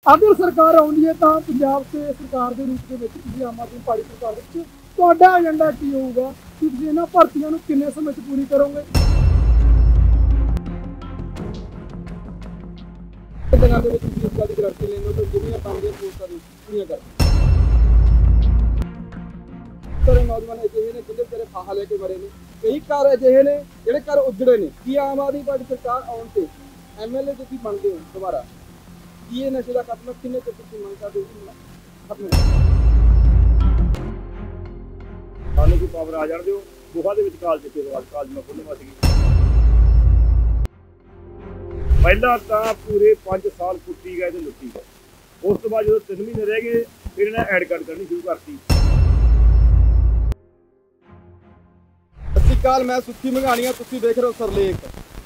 अगर सरकार आउंदी है तो पंजाब से सरकार के रूप में आम आदमी पार्टी सरकार तुहाडा एजेंडा की होगा कि तुसीं इन्हां भर्तियां नूं किन्ने समय च पूरी करोगे? दिनां दे विच तुसीं इस गल दी गारंटी लैंदे हो कि जिन्नियां बनदियां पोस्टां नूं पूरीआं कर सारे नौजवान अजिहे ने जिहदे विचारे फाहा लैके मरे ने, कई घर अजिहे ने जिहड़े घर उजड़े ने। कि आम आदमी पार्टी सरकार आउण ते MLA तुसीं बनदे हो दोबारा की ये नशे का खत्म किन्ने चिर तुसीं मंग करदे हो खत्म सानू कोई पावर आ जाण दिओ गुफा दे विच काल जिते काल मैं खोलण वास्ते पहला तां पूरे 5 साल कुੱਟੀ गए ते लुੱਟੀ गए। उस तो बाद जो 3 महीने रह गए फिर इन्हें ऐड कट करनी शुरू करती। ਸਤਿ ਸ਼੍ਰੀ ਅਕਾਲ, मैं सुखी मंघाणिया, तुसीं देख रहे हो सरलेख।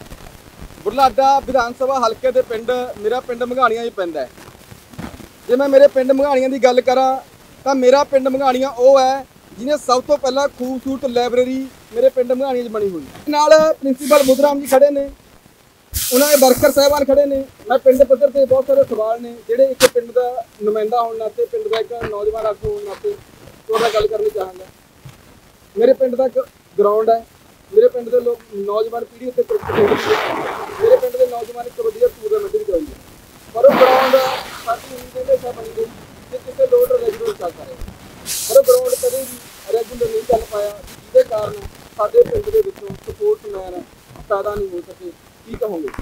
बुढ़लाडा विधान सभा हल्के दे पिंड मेरा पिंड मंघाणिया ही पैंदा है। जे मैं मेरे पिंड मंघाणिया की गल करा तो मेरा पिंड मंघाणिया वो है जिन्हें सब तो पहला खूबसूरत लाइब्रेरी मेरे पिंड मंघाणिया बनी हुई। नाल प्रिंसीपल बुधराम जी खड़े ने, उन्होंने वर्कर साहबान खड़े ने। मैं पिंड पद्धर से बहुत सारे सवाल ने जोड़े एक पिंड का नुमाइंदा होने नाते पिंड का एक नौजवान आगू होने नाते थोड़ा गल करनी चाहूँगा। मेरे पिंड का एक ग्राउंड है, मेरे पिंड के लोग नौजवान पीढ़ी उत्ते क्रिकेट खेलती है, मेरे पिंड के नौजवान एक वधिया टूरनामेंट भी कराउंदे, पर वो ग्राउंड साडी हमेशा बनी गई कि किसी लोड रेगूलर चल पाए, पर वो ग्राउंड कभी भी रेगूलर नहीं चल पाया, जिसके कारण साडे पिंड के विचों सपोर्टमैन पैदा नहीं हो सके। की कहोगे?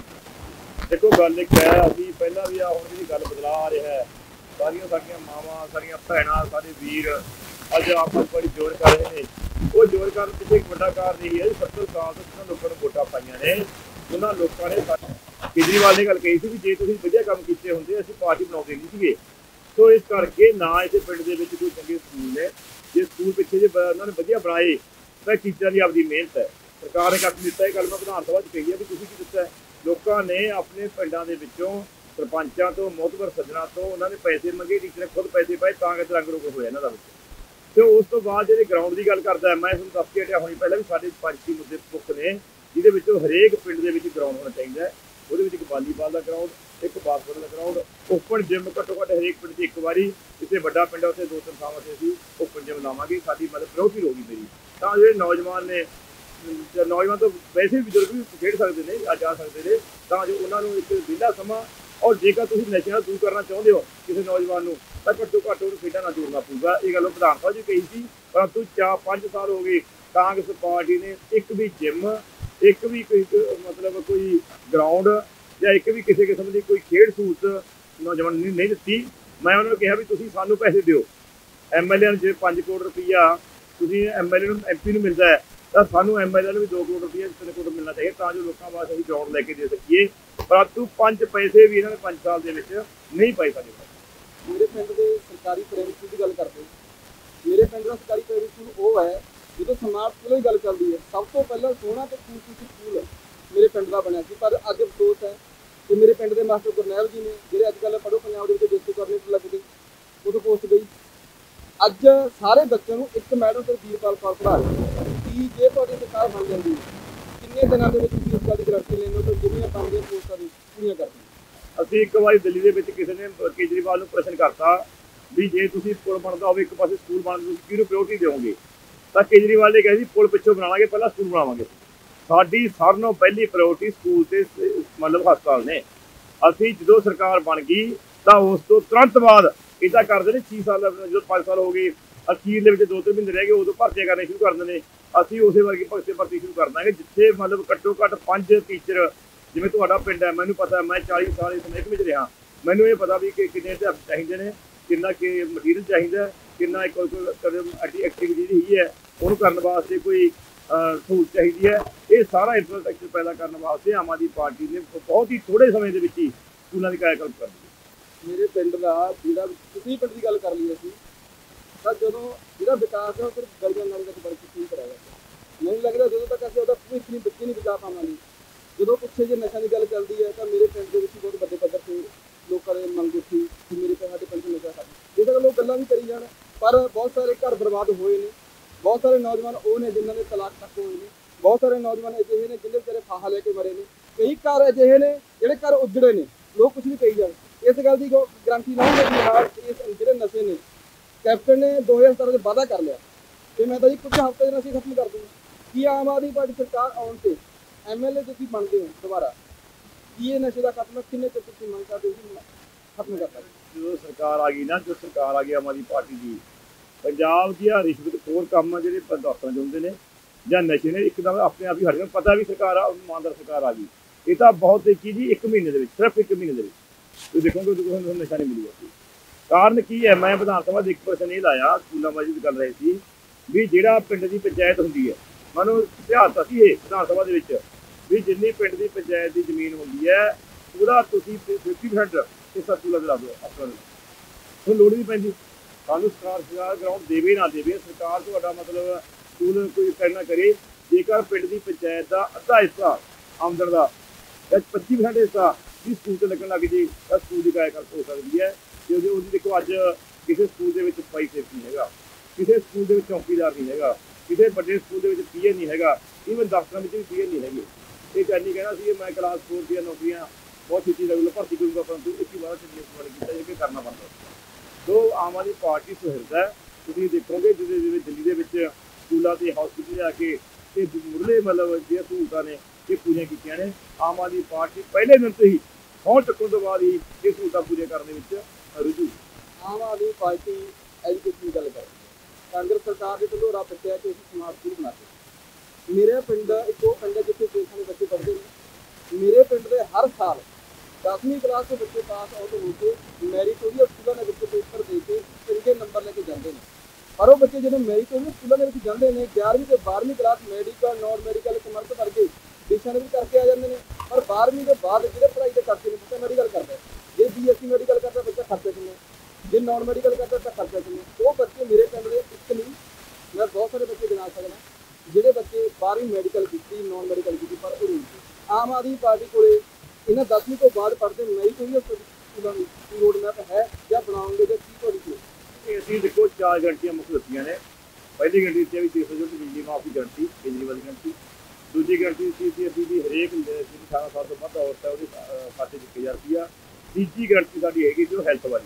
देखो गल एक है, अभी पहला भी आ हुण जी गल बदला आ रहा है। सारियां साडियां मावां साडियां भैणां साडे वीर अज आपस बड़ी जोर कर रहे हैं। वो जोर कर पिछले एक बड़ा कारण यही है 70 साल ਤੋਂ जिन्होंने लोगों ने वोटां पाईਆਂ ने उन्होंने लोगों ने केजरीवाल ने गल कही थी भी जे तुसीं वधिया काम कीते हुंदे असीं पार्टी बनाउंदे नहीं सीगे। सो इस करके ना इसे पिंड दे विच कोई चंगे स्कूल ने, जे स्कूल पिछे जे उन्होंने वधिया बनाए तो टीचर की आपकी मेहनत है। सरकार ने कख दिता है, गल मैं विधान सभा च कही है भी तुसीं की दिता है। लोगों ने अपने पिंडां दे विचों सरपंचां तो मोहतबर सज्जणां तो उन्होंने पैसे मंगे, टीचर ने खुद पैसे पाए तां करके रंग रोक होया इन्हां दा। तो उस तो बाद जो ग्राउंड की गल करता है, मैं तुहानूं दस के हटिया होनी पहले भी साढ़े पंछी मुद्दे मुख ने जिहदे विचों हरेक पिंड दे विच ग्राउंड होना चाहिए। ਉਹਦੇ ਵਿੱਚ ਇੱਕ ਵਾਲੀਬਾਲ ਦਾ ਗਰਾਊਂਡ, ਇੱਕ ਬਾਸਕਟਬਾਲ ਦਾ ਗਰਾਊਂਡ, ਓਪਨ ਜਿਮ ਘੱਟੋ ਘੱਟ ਹਰੇਕ ਪਿੰਡ 'ਚ ਇੱਕ ਵਾਰੀ, ਜਿੱਥੇ ਵੱਡਾ ਪਿੰਡ ਉੱਥੇ 2-3 ਥਾਵਾਂ 'ਤੇ ਅਸੀਂ ਓਪਨ ਜਿਮ ਲਾਵਾਂਗੇ। ਸਾਡੀ ਮਤਲਬ ਪ੍ਰਾਇਓਰਟੀ ਰਹੂਗੀ ਮੇਰੀ, ਤਾਂ ਜਿਹੜੇ ਨੌਜਵਾਨ ਨੇ ਨੌਜਵਾਨ ਤੋਂ ਵੈਸੇ ਵੀ ਬਜ਼ੁਰਗ ਵੀ ਖੇਡ ਸਕਦੇ ਨੇ ਆ ਜਾ ਸਕਦੇ ਨੇ, ਤਾਂ ਜੋ ਉਹਨਾਂ ਨੂੰ ਇੱਕ ਵਿਹਲਾ ਸਮਾਂ ਔਰ ਜੇਕਰ ਤੁਸੀਂ ਨਸ਼ੇ ਨਾਲ ਦੂਰ ਕਰਨਾ ਚਾਹੁੰਦੇ ਹੋ ਕਿਸੇ ਨੌਜਵਾਨ ਨੂੰ ਤਾਂ ਘੱਟੋ ਘੱਟ ਉਹਨੂੰ ਖੇਡਾਂ ਨਾਲ ਜੋੜਨਾ ਪਊਗਾ। ਇਹ ਗੱਲ ਵਿਧਾਨ ਸਭਾ 'ਚ ਕਹੀ ਸੀ, ਪਰੰਤੂ 4-5 ਸਾਲ ਹੋ ਗਏ ਕਾਂਗਰਸ ਪਾਰਟੀ ਨੇ ਇੱਕ ਵੀ ਜਿਮ, ਇੱਕ ਵੀ ਕੋਈ मतलब कोई ग्राउंड या एक भी किसी किस्म की कोई खेड सहूलत नौजवान नहीं दिती। मैं उन्होंने कहा भी तुसीं सानूं पैसे दिओ, MLA जे 5 करोड़ रुपया तुसीं MLA नूं MP नूं मिलदा है तो सानूं MLA नूं भी 2 करोड़ रुपया 3 करोड़ मिलना चाहिए, तां जो लोकां वास्ते असीं ग्राउंड लैके दे सकीए। परंतु 5 पैसे भी इन्होंने 5 साल दे विच नहीं पाए साडे कोल। मेरे पिंड के सरकारी प्राइवेट स्कूल की गल करते, मेरे पिंड का सरकारी प्राइवेट स्कूल वो है जो समार्ट स्कूलों की गल चलती है। सब तो पहला सोहना तो खूबसूरत स्कूल मेरे पिंड का बनया, पर अज अफसोस है कि मेरे पिंड के मास्टर गुरनैल जी ने जो अजकल पढ़ो पंजाब के डिस्ट्रिक्ट कोआर्डिनेटर लग गए, उस पोस्ट गई। अज सारे बच्चों को एक मैडम से वीरपाल कौर पढ़ा रहे कि जे तुहाडी सरकार बन जाती किन्ने दिनों के इस गल की गारंटी लैंदे हो कि जिन्नियां बनदियां पोस्टां पूरीआं कर दें। ਅਸੀਂ ਇੱਕ ਵਾਰੀ ਦਿੱਲੀ ਦੇ ਵਿੱਚ ਕਿਸੇ ਨੇ ਕੇਜਰੀਵਾਲ ਨੂੰ ਪ੍ਰਸ਼ਨ ਕਰਤਾ ਵੀ ਜੇ ਤੁਸੀਂ ਪੁਲ ਬਣਦਾ ਹੋਵੇ ਇੱਕ ਪਾਸੇ ਸਕੂਲ ਬਣਦਾ ਤੁਸੀਂ ਕਿਹਨੂੰ ਪ੍ਰਾਇਓਰਟੀ ਦਿਓਗੇ, ਤਾਂ ਕੇਜਰੀਵਾਲ ਨੇ ਕਿਹਾ ਜੀ ਪੁਲ ਪਿੱਛੋਂ ਬਣਾਵਾਂਗੇ, ਪਹਿਲਾਂ ਸਕੂਲ ਬਣਾਵਾਂਗੇ। ਸਾਡੀ ਸਾਰਿਆਂ ਨਾਲੋਂ ਪਹਿਲੀ ਪ੍ਰਾਇਓਰਟੀ ਸਕੂਲ ਤੇ ਮਤਲਬ ਹਸਪਤਾਲ ਨੇ। ਅਸੀਂ ਜਦੋਂ ਸਰਕਾਰ ਬਣ ਗਈ ਤਾਂ ਉਸ ਤੋਂ ਤੁਰੰਤ ਬਾਅਦ ਇੱਦਾਂ ਕਰਦੇ ਨੇ 6 ਸਾਲ ਜਦੋਂ 5 ਸਾਲ ਹੋ ਗਏ ਅਖੀਰ ਦੇ ਵਿੱਚ 2-3 ਮਹੀਨੇ ਰਹਿ ਗਏ ਉਦੋਂ ਭਰਤੀਆਂ ਕਰਨੇ ਸ਼ੁਰੂ ਕਰ ਦਿੰਦੇ ਨੇ। ਅਸੀਂ ਉਸੇ ਵਰਗੀ ਭਰਤੀ ਸ਼ੁਰੂ ਕਰ ਦਾਂਗੇ ਜਿੱਥੇ ਮਤਲਬ ਘੱਟੋ ਘੱਟ 5 ਟੀਚਰ, ਜਿਵੇਂ ਤੁਹਾਡਾ ਪਿੰਡ ਹੈ ਮੈਨੂੰ ਪਤਾ, ਮੈਂ 40 ਸਾਲ ਇਸ ਮਹਿਕਮੇ ਵਿੱਚ ਰਿਹਾ, ਮੈਨੂੰ ਇਹ ਪਤਾ ਵੀ ਕਿ ਕਿੰਨੇ ਅਧਿਆਪਕ ਚਾਹੀਦੇ ਨੇ, ਕਿੰਨਾ ਕਿ ਮਟੀਰੀਅਲ ਚਾਹੀਦਾ, ਕਿੰਨਾ ਐਕਟੀਵਿਟੀ ਜਿਹੜੀ ਹੈ ਉਹਨੂੰ ਕਰਨ ਵਾਸਤੇ ਕੋਈ सहूलत चाहिए है। ये सारा इंफ्रास्ट्रक्चर पैदा करने वास्ते आम आदमी पार्टी ने बहुत ही थोड़े समय के ही स्कूलों की कायाकल्प कर दी। मेरे पिंड का जो पिंड की गल कर ली अभी तो जो विकास है सिर्फ गलियां नालियां तक बड़ी ठीक कराया नहीं लगता जो तक असं भविष्य नहीं बच्चे नहीं बचा पावे। जो पिछले जो नशा की गल चलती है तो मेरे पिंड के बहुत बड़े पद्धर से लोगों ने मंग उठी कि मेरे साढ़े पिंड नशा कर, बेशक लोग गल्लां भी करी जान पर बहुत सारे घर बर्बाद हुए हैं। बहुत सारे नौजवान वो ने जिन्होंने तलाक तक हुए हैं, बहुत सारे नौजवान अजिहे ने जिन्हें बेचारे फाहा लैके मरे ने, कई घर अजिहे ने जिहड़े घर उजड़े ने। लोग कुछ भी कही जाए ਇਸ ਗੱਲ ਦੀ ਗਰੰਟੀ ਲਾਉਂਗੇ ਕਿ ਹਾਂ ਇਸ ਜਿਹੜੇ ਨਸ਼ੇ ਨੇ ਕੈਪਟਨ ਨੇ 2017 ਚ ਵਾਅਦਾ ਕਰ ਲਿਆ ਕਿ ਮੈਂ ਤਾਂ ਜੀ ਕੁਝ ਹਫ਼ਤੇ ਦੇ ਨਸ਼ੇ ਖਤਮ ਕਰ ਦੂੰਗਾ। ਕੀ ਆਮ ਆਦਮੀ ਪਾਰਟੀ ਸਰਕਾਰ ਆਉਣ ਤੇ ਐਮਐਲਏ ਤੁਸੀਂ ਬਣਦੇ ਹੋ ਦੁਬਾਰਾ, ਕੀ ਇਹ ਨਸ਼ੇ ਦਾ ਖਾਤਮਾ ਕਿੰਨੇ ਚਿਰ ਤੁਸੀਂ ਮੰਗ ਕਰਦੇ ਹੋ ਖਤਮ ਕਰਤਾ? ਜਦੋਂ ਸਰਕਾਰ ਆ ਗਈ ਨਾ, ਜੋ ਸਰਕਾਰ ਆ ਗਈ ਆਮ ਆਦਮੀ ਪਾਰਟੀ ਦੀ, ਪੰਜਾਬ ਦੀਆਂ ਰਿਸ਼ਵਤਖੋਰ ਕੰਮ ਆ ਜਿਹੜੇ ਦਫ਼ਤਰਾਂ 'ਚ ਹੁੰਦੇ ਨੇ ਜਾਂ ਨਸ਼ੇ ਨੇ ਇੱਕਦਮ ਆਪਣੇ ਆਪ ਹੀ ਹਟ ਗਏ। ਪਤਾ ਵੀ ਸਰਕਾਰ ਆ, ਇਮਾਨਦਾਰ ਸਰਕਾਰ ਆ ਗਈ। ਇਹ ਤਾਂ ਬਹੁਤ ਤੇਜ਼ੀ ਜੀ 1 ਮਹੀਨੇ ਦੇ ਵਿੱਚ, ਸਿਰਫ 1 ਮਹੀਨੇ ਦੇ ਵਿੱਚ ਤੁਸੀਂ ਦੇਖੋਗੇ ਤੁਹਾਨੂੰ ਨਸ਼ਾ ਨਹੀਂ ਮਿਲੂਗਾ। ਕਾਰਨ ਕੀ ਹੈ? ਮੈਂ ਵਿਧਾਨ ਸਭਾ ਦੇ ਇੱਕ ਪ੍ਰਸ਼ਨ ਇਹ ਲਾਇਆ, ਸਕੂਲਾਂ ਬਾਰੇ ਦੀ ਗੱਲ ਰਹੀ ਸੀ ਵੀ ਜਿਹੜਾ ਪਿੰਡ ਦੀ ਪੰਚਾਇਤ ਹੁੰਦੀ ਹੈ, ਮੈਨੂੰ ਇਤਿਹਾਸ ਸੀ ਇਹ ਵਿਧਾਨ ਸਭਾ ਦੇ ਵਿੱਚ ਵੀ ਜਿੰਨੀ ਪਿੰਡ ਦੀ ਪੰਚਾਇਤ ਦੀ ਜ਼ਮੀਨ ਹੁੰਦੀ ਹੈ ਉਹਦਾ ਤੁਸੀਂ 50% ਹਿੱਸਾ ਸਕੂਲਾਂ 'ਚ ਲਾ ਦਿਓ। ਅਫਸਰਾਂ ਨੂੰ ਤੁਹਾਨੂੰ ਲੋੜ ਨਹੀਂ ਪੈਂਦੀ। ਸਾਨੂੰ ਸਰਕਾਰ ਗਰਾਊਂਡ ਦੇਵੇ ਨਾ ਦੇਵੇ, ਸਰਕਾਰ ਤੁਹਾਡਾ ਮਤਲਬ ਸਕੂਲ ਕੋਈ ਕਰਨਾ ਕਰੇ। ਜੇਕਰ ਪਿੰਡ ਦੀ ਪੰਚਾਇਤ ਦਾ ਅੱਧਾ ਹਿੱਸਾ ਆਮਦਨ ਦਾ ਜਾਂ 25% ਹਿੱਸਾ ਵੀ ਸਕੂਲ 'ਤੇ ਲੱਗਣ ਲੱਗ ਜੇ ਤਾਂ ਸਕੂਲ ਦੀ ਕਾਇਆਕਲਪ ਹੋ ਸਕਦੀ ਹੈ। ਤੇ ਉਹਦੀ ਦੇਖੋ ਅੱਜ ਕਿਸੇ ਸਕੂਲ ਦੇ ਵਿੱਚ ਸਫਾਈ ਸੇਵਕ ਨਹੀਂ ਹੈਗਾ, ਕਿਸੇ ਸਕੂਲ ਦੇ ਵਿੱਚ ਚੌਕੀਦਾਰ ਨਹੀਂ ਹੈਗਾ, ਕਿਸੇ ਵੱਡੇ ਸਕੂਲ ਦੇ ਵਿੱਚ ਪੀਏ ਨਹੀਂ ਹੈਗਾ, ਈਵਨ ਦਫ਼ਤਰਾਂ ਵਿੱਚ ਵੀ ਪੀਏ ਨਹੀਂ ਹੈਗੇ। ਇਹ ਕਹਿੰਦੀ ਕਹਿਣਾ ਸੀ ਮੈਂ ਕਲਾਸ 4 ਦੀਆਂ ਨੌਕਰੀਆਂ ਬਹੁਤ ਛੇਤੀ ਰੈਗੂਲਰ ਭਰਤੀ ਕਰੂੰਗਾ, ਪਰੰਤੂ ਇੱਕ ਹੀ ਵਾਰ ਵਾਰ ਕੀਤਾ ਜੇ ਕਿ ਕਰਨਾ ਪੈਂਦਾ। ਸੋ ਆਮ ਆਦਮੀ ਪਾਰਟੀ ਸੁਹਿਰਦ ਹੈ। ਤੁਸੀਂ ਦੇਖੋਗੇ ਜਿਵੇਂ ਦਿੱਲੀ ਦੇ ਵਿੱਚ ਸਕੂਲਾਂ ਤੇ ਹਸਪੀਟਲ ਜਾ ਕੇ ਤੇ ਮੁੱਢਲੇ ਮਤਲਬ ਜਿਹੜੀਆਂ ਸਹੂਲਤਾਂ ਨੇ ਇਹ ਪੂਰੀਆਂ ਕੀਤੀਆਂ ਨੇ। ਆਮ ਆਦਮੀ ਪਾਰਟੀ ਪਹਿਲੇ ਦਿਨ ਤੋਂ ਹੀ ਸਹੁੰ ਚੁੱਕਣ ਤੋਂ ਬਾਅਦ ਹੀ ਇਹ ਸਹੂਲਤਾਂ ਪੂਰੀਆਂ ਕਰਨ ਦੇ ਵਿੱਚ ਰੁਝੂ। ਆਮ ਆਦਮੀ ਪਾਰਟੀ ਐਜੂਕੇਸ਼ਨ ਦੀ ਗੱਲ ਕਰਦੀ ਹੈ। ਕਾਂਗਰਸ ਸਰਕਾਰ ਦੇ ਢਲੋਰਾ ਪਿੱਟਿਆ ਕਿ ਅਸੀਂ ਸਮਾਰਟ ਸਕੂਲ ਬਣਾਤੇ। ਮੇਰੇ ਪਿੰਡ ਇੱਕ ਉਹ ਪਿੰਡ ਹੈ ਜਿੱਥੇ 600 ਦੇ ਬੱਚੇ ਪੜ੍ਹਦੇ ਨੇ। ਮੇਰੇ ਪਿੰਡ ਦੇ ਹਰ ਸਾਲ 10ਵੀਂ ਕਲਾਸ ਦੇ ਬੱਚੇ ਪਾਸ ਆਊਟ ਹੋ ਕੇ ਮੈਰੀਟੋਰੀਅਲ ਸਕੂਲਾਂ ਦੇ ਵਿੱਚ ਪੇਪਰ ਦੇ ਕੇ ਚੰਗੇ ਨੰਬਰ ਲੈ ਕੇ ਜਾਂਦੇ ਨੇ। ਪਰ ਉਹ ਬੱਚੇ ਜਦੋਂ ਮੈਰੀਟੋਰੀਅਲ ਸਕੂਲਾਂ ਦੇ ਵਿੱਚ ਜਾਂਦੇ ਨੇ 11ਵੀਂ ਤੇ 12ਵੀਂ class medical, non medical, commerce ਵਰਗੇ ਵਿਸ਼ਿਆਂ ਦੇ ਵਿੱਚ ਕਰਕੇ ਆ ਜਾਂਦੇ ਨੇ। ਪਰ 12ਵੀਂ ਦੇ ਬਾਅਦ ਜਿਹੜੇ ਪੜ੍ਹਾਈ ਦੇ ਕਰਦੇ ਨੇ ਬੱਚਾ ਮੈਡੀਕਲ ਕਰਦਾ, ਜੇ BSc ਮੈਡੀਕਲ ਕਰਦਾ ਬੱਚਾ ਖਰਚੇ ਕਿੰਨੇ, ਜੇ ਨਾਨ ਮੈਡੀਕਲ ਕਰਦਾ ਤਾਂ ਖਰਚਾ ਕਿੰਨੇ। ਉਹ ਬੱਚੇ ਮੇਰੇ ਪਿੰਡ ਦੇ ਇੱਕ ਨਹੀਂ, ਮੈਂ ਬਹੁਤ ਸਾਰੇ ਬੱਚੇ ਗਿਣਾ ਸਕਦਾ ਜਿਹੜੇ ਬੱਚੇ 12ਵੀਂ ਮੈਡੀਕਲ ਕੀਤੀ, ਨਾਨ ਮੈਡੀਕਲ ਕੀਤੀ, ਪਰ ਉਹ ਨਹੀਂ। ਆਮ ਆਦਮੀ ਪਾਰਟੀ ਕੋਲੇ ਇਹਨਾਂ 10ਵੀਂ ਤੋਂ ਬਾਅਦ ਪੜ੍ਹਦੇ ਮੈਰੀਟੋਰੀਅਲ ਸਕੂਲਾਂ ਦੀ ਰੋਡ ਮੈਪ ਹੈ ਜਾਂ ਬਣਾਉਂਗੇ ਜਾਂ ਕੀ ਤੁਹਾਡੀ ਸੋਚ? ਅਸੀਂ ਦੇਖੋ 4 ਗਰੰਟੀਆਂ ਮੁੱਖ ਦਿੱਤੀਆਂ ਨੇ। ਪਹਿਲੀ ਗਰੰਟੀ ਦਿੱਤੀ ਵੀ 300 ਯੂਨਿਟ ਬਿਜਲੀ ਮਾਫੀ ਗਰੰਟੀ, ਬਿਜਲੀ ਵਾਲੀ ਗਰੰਟੀ। ਦੂਜੀ ਗਰੰਟੀ ਦਿੱਤੀ ਸੀ ਅਸੀਂ ਵੀ ਹਰੇਕ ਜਿਹੜੀ 18 ਸਾਲ ਤੋਂ ਵੱਧ ਔਰਤ ਹੈ ਉਹਦੇ ਖਾਤੇ 'ਚ 1000 ਰੁਪਈਆ। ਤੀਜੀ ਗਰੰਟੀ ਸਾਡੀ ਹੈਗੀ ਜੋ ਹੈਲਥ ਵਾਲੀ,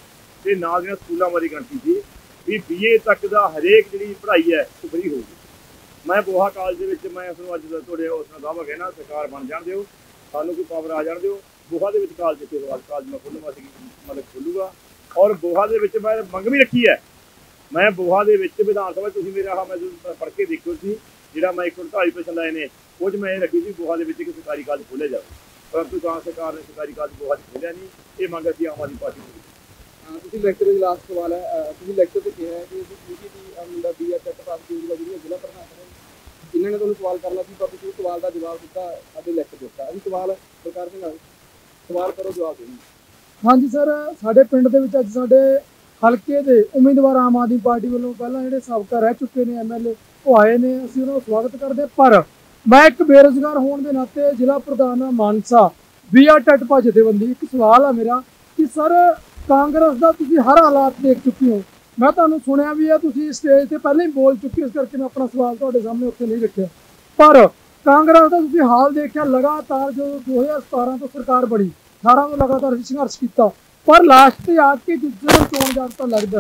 ਤੇ ਨਾਲ ਦੀਆਂ ਸਕੂਲਾਂ ਵਾਲੀ ਗਰੰਟੀ ਸੀ ਵੀ BA ਤੱਕ ਦਾ ਹਰੇਕ ਜਿਹੜੀ ਪੜ੍ਹਾਈ ਹੈ ਉਹ ਫਰੀ ਹੋਊਗੀ। ਮੈਂ ਬੋਹਾ ਕਾਲਜ ਦੇ ਵਿੱਚ ਮੈਂ ਉਸਨੂੰ ਅੱਜ ਤੁਹਾਡੇ ਉਸ ਨਾਲ ਦਾਅਵਾ ਕਹਿਣਾ ਸਰਕਾਰ ਬਣ ਜਾਣ ਦਿਓ, ਸਾਨੂੰ ਕੋਈ ਪਾਵਰ ਆ ਜਾਣ ਦਿਓ। ਬੋਹਾ ਦੇ ਵਿੱਚ ਕਾਲਜ ਮੈਂ ਖੋਲ੍ਹੂਗਾ, ਮਤਲਬ ਖੋਲ੍ਹੂਗਾ। ਔਰ ਬੋਹਾ ਦੇ ਵਿੱਚ ਮੈਂ ਮੰਗ ਵੀ ਰੱਖੀ ਹੈ। ਮੈਂ ਬੋਹਾ ਦੇ ਵਿੱਚ ਵਿਧਾਨ ਸਭਾ ਤੁਸੀਂ ਮੇਰਾ ਮੈਂ ਪੜ੍ਹ ਕੇ ਦੇਖਿਓ ਸੀ ਜਿਹੜਾ ਮੈਂ 148 ਲਾਏ ਨੇ ਉਹ 'ਚ ਮੈਂ ਇਹ ਰੱਖੀ ਸੀ ਬੋਹਾ ਦੇ ਵਿੱਚ ਇੱਕ ਸਰਕਾਰੀ ਕਾਲਜ ਖੋਲ੍ਹਿਆ ਜਾਵੇ, ਪਰੰਤੂ ਤਾਂ ਸਰਕਾਰ ਨੇ ਸਰਕਾਰੀ ਕਾਲਜ ਬੋਹਾ 'ਚ ਖੋਲ੍ਹਿਆ ਨਹੀਂ। ਇਹ ਮੰਗ ਅਸੀਂ ਆਮ ਆਦਮੀ ਪਾਰਟੀ ਦੀ। ਤੁਸੀਂ ਲੈਕਚਰ ਦੇ ਲਾਸਟ ਸਵਾਲ ਹੈ, ਤੁਸੀਂ ਲੈਕਚਰ ਤੇ ਕਿਹਾ ਹੈ ਕਿ ਅਸੀਂ ਪੀਜੀ ਦੀ ਮੁੰਡਾ BA ਤੱਕ ਪਾਸ ਕੀਤੀ ਜਿਹੜੀ ਜ਼ਿਲ੍ਹਾ ਪ੍ਰਧਾਨ ਨੇ ਇਹਨਾਂ ਨੇ ਤੁਹਾਨੂੰ ਸਵਾਲ ਕਰਨਾ ਸੀ, ਪਰ ਤੁਸੀਂ ਸਵਾਲ ਦਾ ਜਵਾਬ ਦਿੱਤਾ, ਸਾਡੇ ਲੈਕਚਰ ਦਿੱਤਾ। ਅਸੀਂ ਸਵਾਲ ਸਰਕਾਰ ਸਿੰਘ ਸਵਾਲ ਕਰੋ, ਜਵਾਬ ਦੇਣੀ। ਹਾਂਜੀ ਸਰ, ਸਾਡੇ ਪਿੰਡ ਦੇ ਵਿੱਚ ਅੱਜ ਸਾਡੇ ਹਲਕੇ ਦੇ ਉਮੀਦਵਾਰ ਆਮ ਆਦਮੀ ਪਾਰਟੀ ਵੱਲੋਂ ਪਹਿਲਾਂ ਜਿਹੜੇ ਸਾਬਕਾ ਰਹਿ ਚੁੱਕੇ ਨੇ MLA ਉਹ ਆਏ ਨੇ, ਅਸੀਂ ਉਹਨਾਂ ਦਾ ਸਵਾਗਤ ਕਰਦੇ। ਪਰ ਮੈਂ ਇੱਕ ਬੇਰੁਜ਼ਗਾਰ ਹੋਣ ਦੇ ਨਾਤੇ ਜ਼ਿਲ੍ਹਾ ਪ੍ਰਧਾਨ ਮਾਨਸਾ BR ਟੱਟਪਾ ਜਥੇਬੰਦੀ, ਇੱਕ ਸਵਾਲ ਆ ਮੇਰਾ ਕਿ ਸਰ ਕਾਂਗਰਸ ਦਾ ਤੁਸੀਂ ਹਰ ਹਾਲਾਤ ਦੇਖ ਚੁੱਕੇ ਹੋ। ਮੈਂ ਤੁਹਾਨੂੰ ਸੁਣਿਆ ਵੀ ਹੈ, ਤੁਸੀਂ ਸਟੇਜ ਤੇ ਪਹਿਲਾਂ ਹੀ ਬੋਲ ਚੁੱਕੇ, ਇਸ ਕਰਕੇ ਮੈਂ ਆਪਣਾ ਸਵਾਲ ਤੁਹਾਡੇ ਸਾਹਮਣੇ ਉੱਥੇ ਨਹੀਂ ਰੱਖਿਆ। ਪਰ ਕਾਂਗਰਸ ਦਾ ਤੁਸੀਂ ਹਾਲ ਦੇਖਿਆ, ਲਗਾਤਾਰ ਜੋ 2017 ਤੋਂ ਸਰਕਾਰ ਬਣੀ 18 ਤੋਂ ਲਗਾਤਾਰ ਸੰਘਰਸ਼ ਕੀਤਾ, ਪਰ ਲਾਸਟ ਤੇ ਆ ਕੇ ਜਦੋਂ ਚੋਣ ਜਾਬਤਾ ਲੱਗਦਾ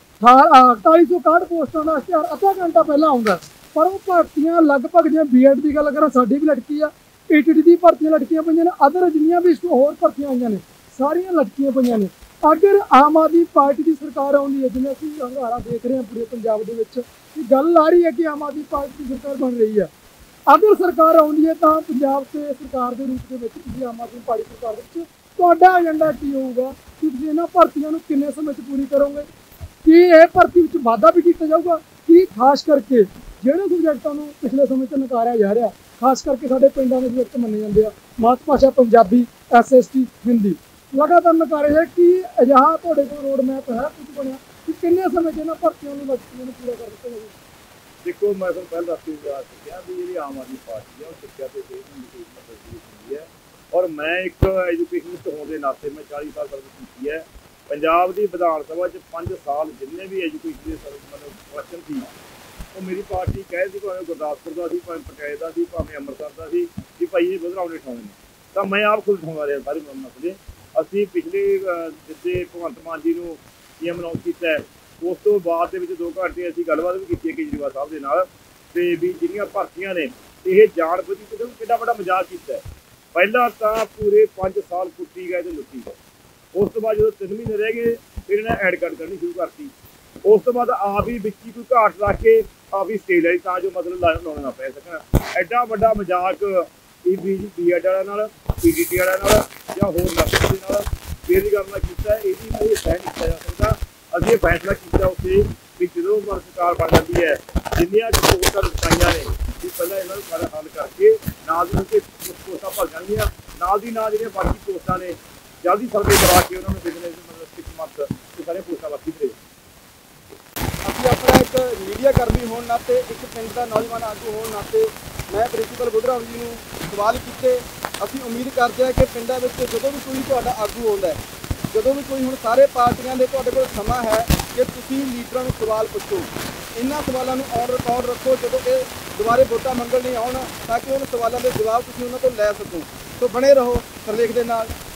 4861 ਪੋਸਟਾਂ ਦਾ ਇਸ਼ਤਿਹਾਰ ਅੱਧਾ ਘੰਟਾ ਪਹਿਲਾਂ ਆਉਂਦਾ, ਪਰ ਉਹ ਭਰਤੀਆਂ ਲਗਭਗ ਜਿਵੇਂ B.Ed ਦੀ ਗੱਲ ਕਰਾਂ ਸਾਡੀ ਵੀ ਲਟਕੀ ਆ, ETT ਦੀ ਭਰਤੀਆਂ ਲਟਕੀਆਂ ਪਈਆਂ ਨੇ, ਅਦਰ ਜਿੰਨੀਆਂ ਵੀ ਹੋਰ ਭਰਤੀਆਂ ਆਈਆਂ ਨੇ ਸਾਰੀਆਂ ਲਟਕੀਆਂ ਪਈਆਂ ਨੇ। ਅਗਰ ਆਮ ਆਦਮੀ ਪਾਰਟੀ ਦੀ ਸਰਕਾਰ ਆਉਂਦੀ ਹੈ, ਜਿਵੇਂ ਅਸੀਂ ਹੰਗਾਰਾ ਦੇਖ ਰਹੇ ਹਾਂ ਪੂਰੇ ਪੰਜਾਬ ਦੇ ਵਿੱਚ, ਇਹ ਗੱਲ ਆ ਰਹੀ ਹੈ ਕਿ ਆਮ ਆਦਮੀ ਪਾਰਟੀ ਦੀ ਸਰਕਾਰ ਬਣ ਰਹੀ ਹੈ। ਅਗਰ ਸਰਕਾਰ ਆਉਂਦੀ ਹੈ ਤਾਂ ਪੰਜਾਬ ਤੇ ਸਰਕਾਰ ਦੇ ਰੂਪ ਦੇ ਵਿੱਚ ਤੁਸੀਂ ਆਮ ਆਦਮੀ ਪਾਰਟੀ ਸਰਕਾਰ ਵਿੱਚ ਤੁਹਾਡਾ ਏਜੰਡਾ ਕੀ ਹੋਊਗਾ ਕਿ ਤੁਸੀਂ ਇਹਨਾਂ ਭਰਤੀਆਂ ਨੂੰ ਕਿੰਨੇ ਸਮੇਂ 'ਚ ਪੂਰੀ ਕਰੋਗੇ? ਕੀ ਇਹ ਭਰਤੀ ਵਿੱਚ ਵਾਧਾ ਵੀ ਕੀਤਾ ਜਾਊਗਾ? ਕੀ ਖਾਸ ਕਰਕੇ ਜਿਹੜੇ ਸਬਜੈਕਟਾਂ ਨੂੰ ਪਿਛਲੇ ਸਮੇਂ 'ਚ ਨਕਾਰਿਆ ਜਾ ਰਿਹਾ, ਖਾਸ ਕਰਕੇ ਸਾਡੇ ਪਿੰਡਾਂ ਦੇ ਸਬਜੈਕਟ ਮੰਨੇ ਜਾਂਦੇ ਆ, ਮਾਤ ਭਾਸ਼ਾ ਪੰਜਾਬੀ, SST ਹਿੰਦੀ, ਲਗਾਤਾਰ ਨਕਾਰੇ ਹੈ, ਕਿ ਅਜਿਹਾ ਤੁਹਾਡੇ ਕੋਲ ਰੋਡ ਮੈਪ ਹੈ ਕੁਝ ਬਣਿਆ ਕਿ ਕਿੰਨੇ ਸਮੇਂ 'ਚ ਇਹਨਾਂ ਭਰਤੀਆਂ ਨੂੰ ਪੂਰਾ ਕਰ ਦਿੱਤਾ ਜਾਵੇ? ਦੇਖੋ ਮੈਂ ਤੁਹਾਨੂੰ ਪਹਿਲਾਂ ਦੱਸ ਚੁੱਕਿਆ ਵੀ ਜਿਹੜੀ ਆਮ ਆਦਮੀ ਪਾਰਟੀ ਹੈ ਉਹ ਸਿੱਖਿਆ ਤੇ ਸਿਹਤ ਨੂੰ ਮਦਦ ਹੁੰਦੀ ਹੈ। ਔਰ ਮੈਂ ਇੱਕ ਐਜੂਕੇਸ਼ਨਿਸਟ ਹੋਣ ਦੇ ਨਾਤੇ ਮੈਂ 40 ਸਾਲ ਸਰਵਿਸ ਕੀਤੀ ਹੈ। ਪੰਜਾਬ ਦੀ ਵਿਧਾਨ ਸਭਾ 'ਚ 5 ਸਾਲ ਜਿੰਨੇ ਵੀ ਐਜੂਕੇਸ਼ਨ ਦੇ ਮਤਲਬ ਕੁਐਸਚਨ ਸੀ ਉਹ ਮੇਰੀ ਪਾਰਟੀ ਕਹੇ ਸੀ, ਭਾਵੇਂ ਗੁਰਦਾਸਪੁਰ ਦਾ ਸੀ, ਭਾਵੇਂ ਪਟਿਆਲੇ ਦਾ ਸੀ, ਭਾਵੇਂ ਅੰਮ੍ਰਿਤਸਰ ਦਾ ਸੀ, ਕਿ ਭਾਈ ਇਹ ਵਧਾਉਣੇ ਉਠਾਉਣੇ ਨੇ, ਤਾਂ ਮੈਂ ਆਪ ਖੁਦ ਉਠਾਉਂਦਾ ਰਿਹਾ ਸਾਰੇ ਮਸਲੇ। ਅਸੀਂ ਪਿਛਲੇ ਜਿੱਦੇ ਭਗਵੰਤ ਮਾਨ ਜੀ ਨੂੰ ਸੀਐਮ ਅਨਾਉਂਸ ਕੀਤਾ ਹੈ, ਉਸ ਤੋਂ ਬਾਅਦ ਦੇ ਵਿੱਚ 2 ਘੰਟੇ ਅਸੀਂ ਗੱਲਬਾਤ ਵੀ ਕੀਤੀ ਹੈ ਕੇਜਰੀਵਾਲ ਸਾਹਿਬ ਦੇ ਨਾਲ, ਤੇ ਵੀ ਜਿਹੜੀਆਂ ਭਰਤੀਆਂ ਨੇ ਇਹ ਜਾਣ ਬੁੱਝ ਕੇ ਕਿੰਨਾ ਵੱਡਾ ਮਜ਼ਾਕ ਕੀਤਾ ਹੈ। ਪਹਿਲਾਂ ਤਾਂ ਪੂਰੇ 5 ਸਾਲ ਕੁੱਟੀ ਗਏ ਤੇ ਲੁੱਟੀ ਗਏ, ਉਸ ਤੋਂ ਬਾਅਦ ਜਦੋਂ 3 ਮਹੀਨੇ ਰਹਿ ਗਏ ਫਿਰ ਇਹਨਾਂ ਐਡ ਕਰਨੀ ਸ਼ੁਰੂ ਕਰਤੀ। ਉਸ ਤੋਂ ਬਾਅਦ ਆਪ ਹੀ ਵਿੱਚ ਹੀ ਕੋਈ ਘਾਟ ਰੱਖ ਕੇ ਆਪ ਹੀ ਸਟੇਜ ਲਈ ਤਾਂ ਜੋ ਮਤਲਬ ਲਾਉਣੇ ਨਾ ਪੈ ਸਕਣ। ਐਡਾ ਵੱਡਾ ਮਜ਼ਾਕ ਇਹ ਬੀਐਡ ਵਾਲਿਆਂ ਨਾਲ, ਪੀਡੀਟੀ ਵਾਲਿਆਂ ਨਾਲ ਜਾਂ ਹੋਰ ਨਰਸਾਂ ਦੇ ਨਾਲ ਬੇਰੁਜ਼ਗਾਰ ਨਾਲ ਕੀਤਾ, ਇਹਦੀ ਇਹ ਸਹਿ ਨਹੀਂ ਕੀਤਾ ਜਾ ਸਕਦਾ। ਅਸੀਂ ਇਹ ਫੈਸਲਾ ਕੀਤਾ ਉੱਥੇ ਵੀ ਜਦੋਂ ਸਰਕਾਰ ਬਣ ਜਾਂਦੀ ਹੈ, ਜਿੰਨੀਆਂ ਪੋਸਟਾਂ ਲਟਕਾਈਆਂ ਨੇ ਵੀ ਪਹਿਲਾਂ ਇਹਨਾਂ ਨੂੰ ਸਾਰਾ ਹੱਲ ਕਰਕੇ ਨਾਲ ਦੀ ਪੋਸਟਾਂ ਭਰ ਜਾਣਗੀਆਂ, ਨਾਲ ਦੀ ਨਾਲ ਜਿਹੜੀਆਂ ਬਾਕੀ ਪੋਸਟਾਂ ਨੇ ਜਲਦੀ ਸਰਵੇ ਕਰਾ ਕੇ ਉਹਨਾਂ ਨੂੰ ਬਿਜ਼ਨਸ ਮਤਲਬ 6 ਮੰਥ ਤੇ ਸਾਰੇ ਪੋਸਟਾਂ ਬਾਕੀ ਦੇ। ਅਸੀਂ ਆਪਣਾ ਇੱਕ ਮੀਡੀਆ ਕਰਮੀ ਹੋਣ ਨਾਤੇ, ਇੱਕ ਪਿੰਡ ਦਾ ਨੌਜਵਾਨ ਆਗੂ ਹੋਣ ਨਾਤੇ ਮੈਂ ਪ੍ਰਿੰਸੀਪਲ ਬੁੱਧਰਾਮ ਜੀ ਨੂੰ ਸਵਾਲ ਕੀਤੇ। ਅਸੀਂ ਉਮੀਦ ਕਰਦੇ ਹਾਂ ਕਿ ਪਿੰਡਾਂ ਵਿੱਚ ਜਦੋਂ ਵੀ ਕੋਈ ਤੁਹਾਡਾ ਆਗੂ ਆਉਂਦਾ ਹੈ, ਜਦੋਂ ਵੀ ਕੋਈ ਹੁਣ ਸਾਰੇ ਪਾਰਟੀਆਂ ਦੇ ਤੁਹਾਡੇ ਕੋਲ ਸਮਾਂ ਹੈ ਕਿ ਤੁਸੀਂ ਲੀਡਰਾਂ ਨੂੰ ਸਵਾਲ ਪੁੱਛੋ। ਇਹਨਾਂ ਸਵਾਲਾਂ ਨੂੰ ਔਨ ਰਿਕਾਰਡ ਰੱਖੋ ਜਦੋਂ ਇਹ ਦੁਬਾਰੇ ਵੋਟਾਂ ਮੰਗਣ ਨਹੀਂ ਆਉਣ, ਤਾਂ ਕਿ ਉਹਨਾਂ ਸਵਾਲਾਂ ਦੇ ਜਵਾਬ ਤੁਸੀਂ ਉਹਨਾਂ ਤੋਂ ਲੈ ਸਕੋ। ਸੋ ਬਣੇ ਰਹੋ ਸਰਲੇਖ ਦੇ ਨਾਲ।